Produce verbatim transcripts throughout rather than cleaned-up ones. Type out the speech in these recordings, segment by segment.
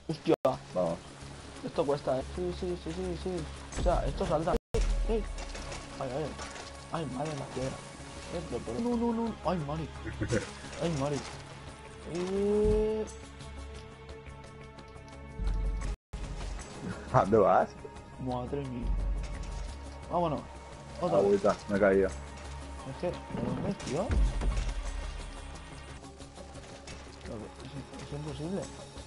Hostia. Vamos. Esto cuesta, eh. Sí, sí, sí, sí, sí. O sea, esto salta. Ay, ay, ay. Ay, madre, la piedra. Eh, pero, pero... No, no, no. Ay, Mari. Ay, Mari. Eh... ¿A dónde vas? Madre mía. Vámonos. Otra vez. Agüita, me he caído. Es que, ¿de dónde es, tío? Es, es imposible.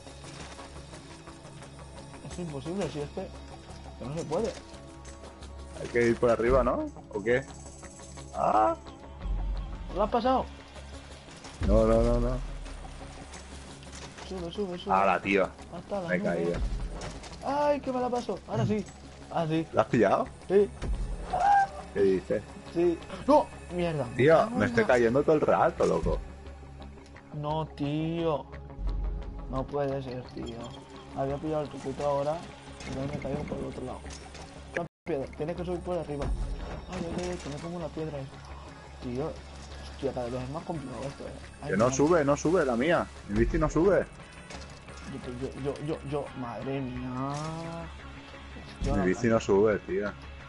Es imposible, si es que... que no se puede. Hay que ir por arriba, ¿no? ¿O qué? ¡Ah! ¿Lo has pasado? No, no, no, no. Sube, sube, sube. ¡Hala, tío! Hasta la Me he nube. caído. ¡Ay, qué me la paso! Ahora sí. Ah, sí. ¿Lo has pillado? Sí. ¿Qué dices? Sí. ¡No! Mierda. Tío, Me me estoy cayendo todo el rato, loco. No, tío. No puede ser, tío. Había pillado el truquito ahora y no me he caído por el otro lado. Una piedra. Tienes que subir por arriba. Ay, ay, ay, que me como una piedra. Tío. Hostia, cada vez es más complicado esto, eh. Ay, Que no madre. sube, no sube la mía. Mi bici no sube. Yo, yo, yo, yo, yo. Madre mía. Hostia, Mi no, bici no sube, tío.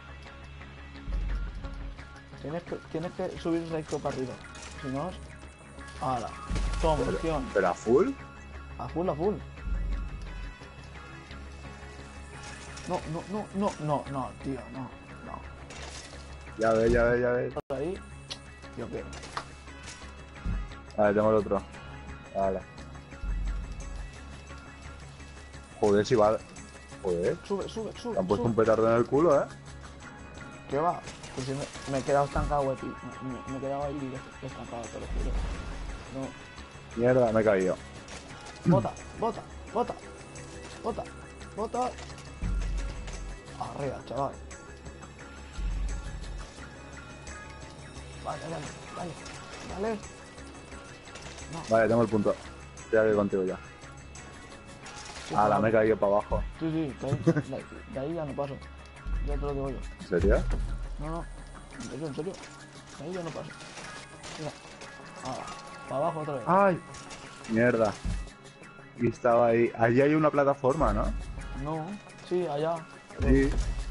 Tienes que, tienes que subir recto para arriba. Si no, ahora. Toma, Pero, opción. pero a full. A full, a full. No, no, no, no, no, no, tío, no, no. Ya ves, ya ves, ya ves. Por ahí, yo qué. Vale, tengo el otro. Vale. Joder, si va... Joder. Sube, sube, sube. Te han puesto sube. un petardo en el culo, ¿eh? ¿Qué va? Pues si me, me he quedado estancado, eh, tío. Me, me, me he quedado ahí estancado, te lo juro. No. Mierda, me he caído. Bota, bota, bota, bota, bota. Arriba, chaval. Vale, dale, dale, dale. No. Vale, tengo el punto. Estoy aquí contigo ya. Sí, Ah, la claro. me he caído para abajo. Sí, sí, de ahí, de, de ahí ya no paso. Ya te lo digo yo. ¿En serio? No, no, en serio, en serio. De ahí ya no paso. Mira. Ahora, para abajo otra vez. ¡Ay! Mierda. Y estaba ahí. Allí hay una plataforma, ¿no? No, sí, allá. Sí.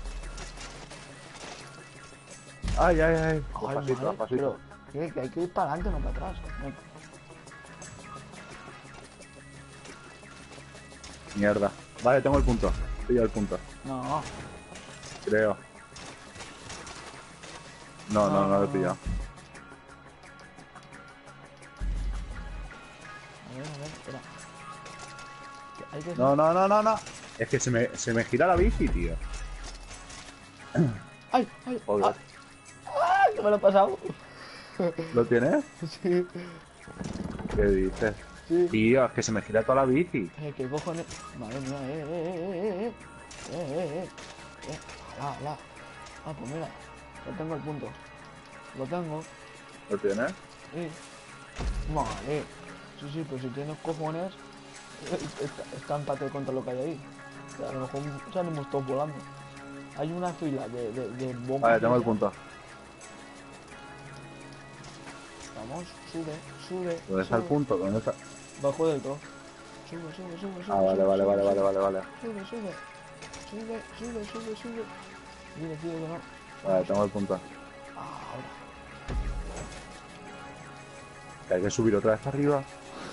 Ay, ay, ay. Ay, Despacito, madre, despacito. pero que, que hay que ir para adelante, no para atrás. Venga. Mierda. Vale, tengo el punto. Pillo el punto. No, Creo. No, no, no lo he pillado. a ver, a ver, espera. Que hay que... No, no, no, no, no. Es que se me, se me gira la bici, tío. ¡Ay, ay! Joder. ¡Ay! ¿Qué me lo he pasado? ¿Lo tienes? Sí, ¿Qué dices? sí. Tío, es que se me gira toda la bici. Eh, ¿qué cojones? Madre mía, eh, eh, eh, eh, eh. Eh, eh, eh. Eh, ala, ala. Ah, pues mira, ya tengo el punto. Lo tengo. ¿Lo tienes? Sí. Vale. Sí, sí, pero si tienes cojones, eh, está, está empate contra lo que hay ahí. O sea, a lo mejor salimos todos volando. Hay una fila de, de, de bombas. Vale, tengo el esas. punto. Vamos, sube, sube. ¿Dónde está el sube. punto? ¿Dónde está? Bajo del todo. Sube, sube, sube, sube. Ah, vale, sube, vale, sube, vale, sube. vale, vale, vale. Sube, sube. Sube, sube, sube, sube. Dile, tío, que no. Vale, tengo el punto. Ahora. Que hay que subir otra vez arriba.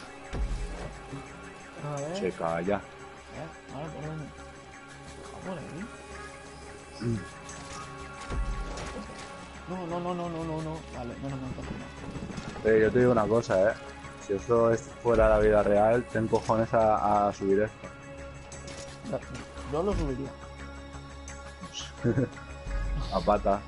A ver. Se calla. Eh, ahora por dónde. Ah, por ahí. No, no, no, no, no, no, no. Vale, menos mal que no. Eh, yo te digo una cosa, eh. Si eso es fuera la vida real, ten cojones a, a subir esto. Ya, yo lo subiría. A pata.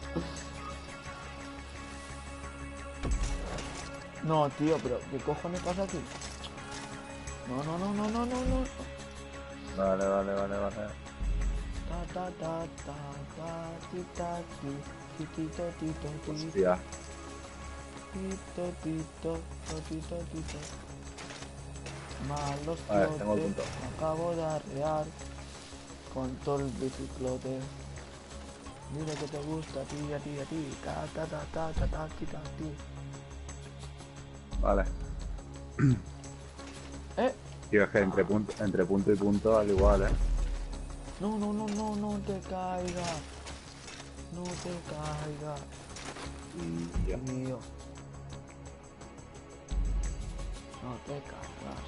No, tío, pero ¿qué cojones pasa aquí? No, no, no, no, no, no, no. Vale, vale, vale, vale. Ta ta ta ta ta ti ta ti ti ti to ti to ti Hostia. ti to ti to to ti to ti to. Malos Vale, tengo el flotes, punto. me acabo de arrear con todo el biciclote. Dile que te gusta a ti, a ti, a ti. Ta ta ta ta ta ta ti ta ti. Vale. Eh, Tío, es que entre punto, entre punto y punto al igual, ¿eh? No, no, no, no, no te caigas. No te caigas. Y ya. Tío. No te caigas.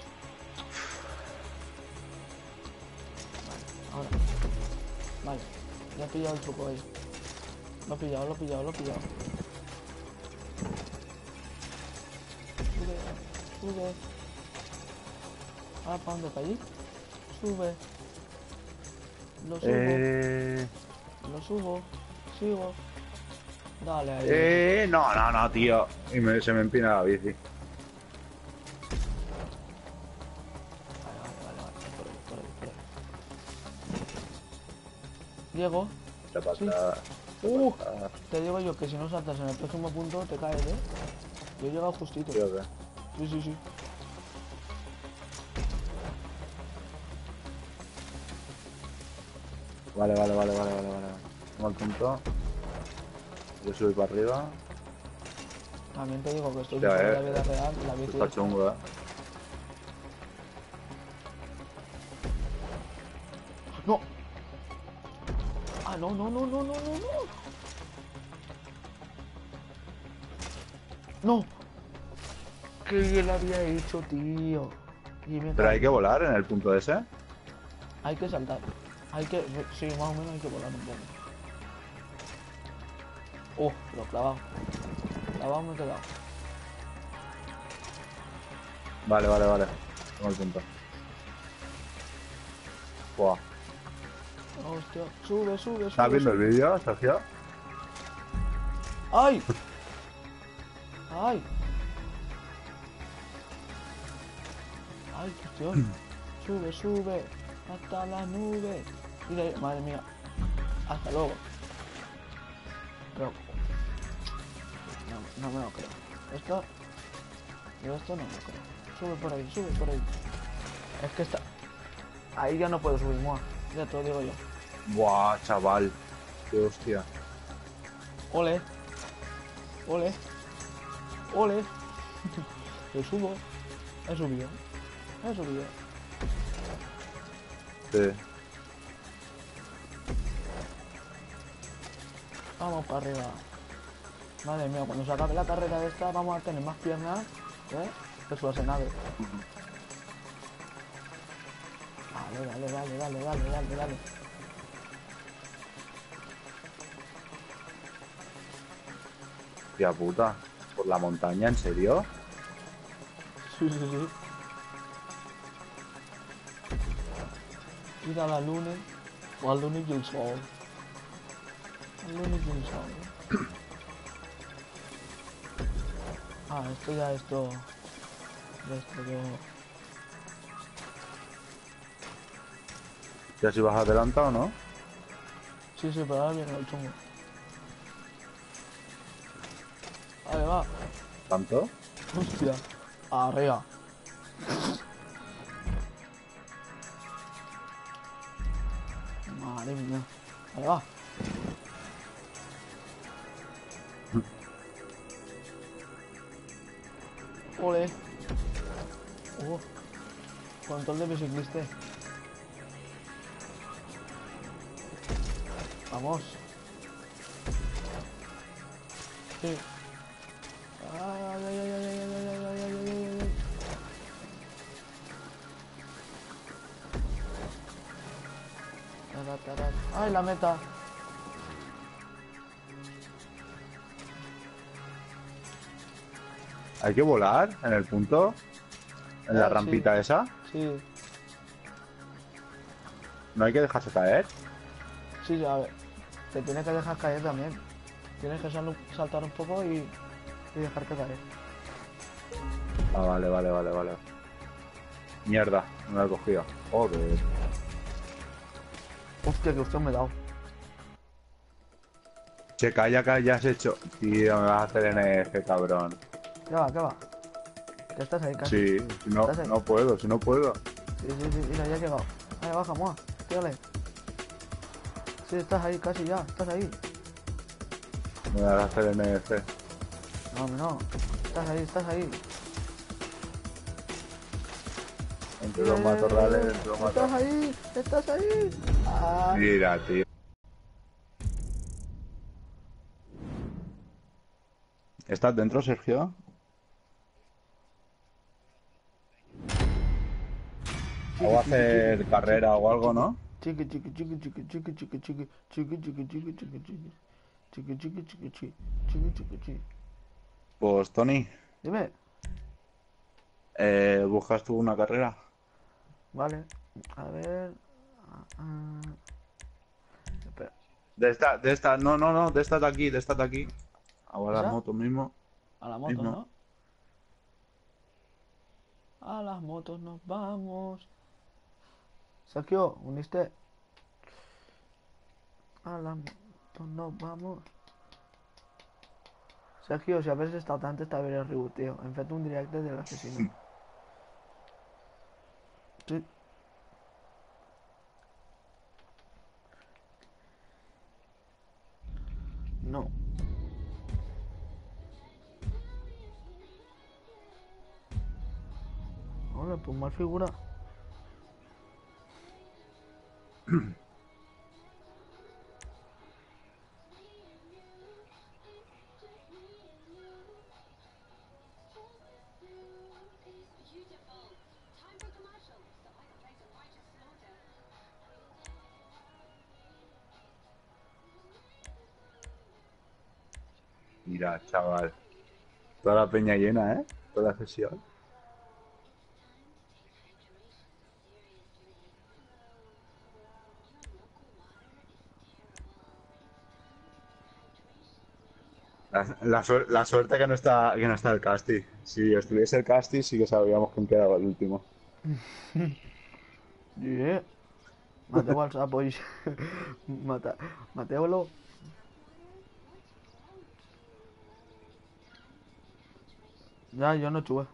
Vale, ahora. Vale, ya he pillado el truco ahí. Lo he pillado, lo he pillado, lo he pillado. Sube, sube. Ah, ¿para dónde caí? Sube. Lo subo, Eh... lo subo, sigo. Dale ahí. Eh... No, no, no, tío. Y me- se me empina la bici. Vale, vale, vale, vale. Por ahí, por ahí, por ahí. Diego. Se pasa. Sí. se Uh, pasa. te digo yo que si no saltas en el próximo punto te caes, ¿eh? Yo he llegado justito. Tío, ¿qué? Sí, sí, sí. Vale, vale, vale, vale, vale, vale. Tengo el punto. Yo subí para arriba. También te digo que estoy Ya, en la eh, vida real, la bici Está esta. chungo, eh. ¡No! ¡Ah, no, no, no, no, no, no, no! ¡No! ¡Qué bien lo había hecho, tío! Y me Pero hay caí. que volar en el punto ese. Hay que saltar. Hay que... Sí, más o menos hay que volar un poco. ¡Oh! Lo clavado. Clavado me he quedado. Vale, vale, vale. Tengo el punto. Buah. Hostia. Sube, sube, sube. ¿Estás viendo el sube. vídeo, Sergio? ¡Ay! ¡Ay! ¡Ay, cuestión! Sube, sube. Hasta la nube. Mira, madre mía. Hasta luego. Pero... No, no me lo creo. Esto... Yo esto no me lo creo. Sube por ahí, sube por ahí. Es que está... Ahí ya no puedo subir, Moa. Ya te lo digo yo. Buah, chaval. Qué hostia. Ole. Ole. Ole. Yo subo. He subido. He subido. Sí. Vamos para arriba. Madre mía, cuando se acabe la carrera esta vamos a tener más piernas, ¿eh? Que Schwarzenegger. Dale, dale, dale, dale, dale, dale, dale. Tía puta. ¿Por la montaña? ¿En serio? Sí, sí, sí. Ir a la luna o al luna y el sol. Al luna y el sol. Ah, esto ya, esto... Ya esto yo... ¿Ya si vas adelantado o no? Sí, sí, pero ahora viene el chungo. Vale, va. ¿Tanto? Hostia. Arriba. Madre mía. Vale, va. Ole. Oh. Control de biciclista. Vamos. Sí. Ay, ay, ay, ay, ay, ay, ay, ay, ay, ay, ay, ay. Tara, tara. Ay, la meta. ¿Hay que volar en el punto? ¿En la Eh, rampita sí. esa? Sí, ¿No hay que dejarse caer? sí, a ver. Te tienes que dejar caer también. Tienes que sal- saltar un poco y, y dejarte caer. Ah, vale, vale, vale, vale. Mierda, no me lo he cogido. Joder. Hostia, que usted me he dado. Che, calla, que ya has hecho. Tío, me vas a hacer N F, cabrón. ¿Qué va, qué va? Que estás ahí casi. Sí, si no, ¿Estás ahí? no puedo, si no puedo. Sí, sí, sí, mira, ya has llegado. Vale, baja, Moa. Tírale. Sí, estás ahí, casi ya, estás ahí. Me vas a hacer N F. No, hombre, no. Estás ahí, estás ahí. En Entre los matorrales, entre los ¡Estás matorrales. ahí! ¡Estás ahí! Ah, Mira, tío. ¿Estás dentro, Sergio? ¿O hacer carrera o algo, no? chiqui, chiqui, chiqui, chiqui, chiqui, chiqui, chiqui, chiqui, chiqui, chiqui, chiqui, chiqui. Chiqui, chiqui, chiqui, chiqui, chiqui, chiqui, chiqui. Pues, Tony, Dime. eh, ¿buscas tú una carrera? Vale. A ver. Ah, ah. Espera. De esta, de esta, no, no, no, de esta de aquí, de esta de aquí. Ahora las ¿Esa? motos mismo. A las motos, Mismo. ¿no? A las motos nos vamos. Sergio, uniste. A las motos nos vamos. Sergio, si avessi stato antes t'avrei rebuteo. Ho fatto un direct dell'assassino. Sì. No. Ahora, pues mal figura. Mira, chaval. Toda la peña llena, ¿eh? Toda la sesión. La, la suer- la suerte que no está que no está el Casti. Si estuviese el Casti, sí que sabríamos quién quedaba el último. Yeah. Mateu al sapo i... Mata... Mateu-lo. Ya, yo no chuve.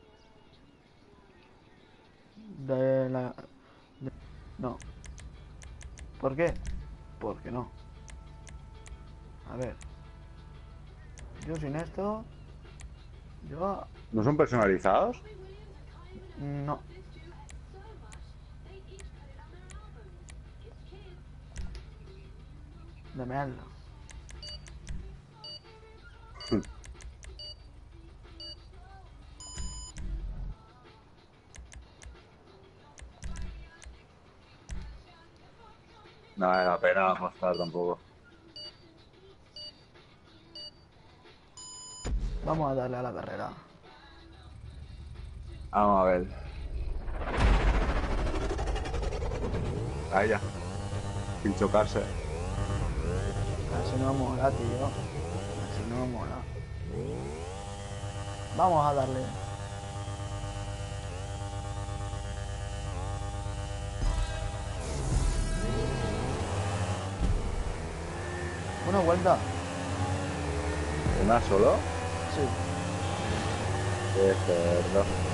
De la... de- No. ¿Por qué? Porque no. A ver. Yo sin esto... Yo... ¿No son personalizados? No. De merda. No vale la pena apostar tampoco. Vamos a darle a la carrera. Vamos a ver. A ella. Sin chocarse. Así no mola, tío. Así no mola. Vamos a darle. Una vuelta. ¿Una solo? Sí. Qué cerdo.